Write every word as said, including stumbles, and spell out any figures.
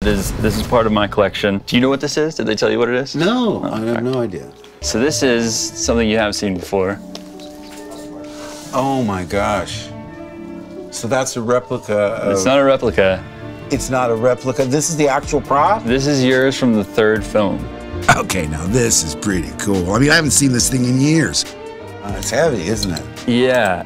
This, this is part of my collection. Do you know what this is? Did they tell you what it is? No, oh, I have okay. no idea. So this is something you haven't seen before. Oh my gosh. So that's a replica of... It's not a replica. It's not a replica. This is the actual prop? This is yours from the third film. Okay, now this is pretty cool. I mean, I haven't seen this thing in years. Uh, it's heavy, isn't it? Yeah,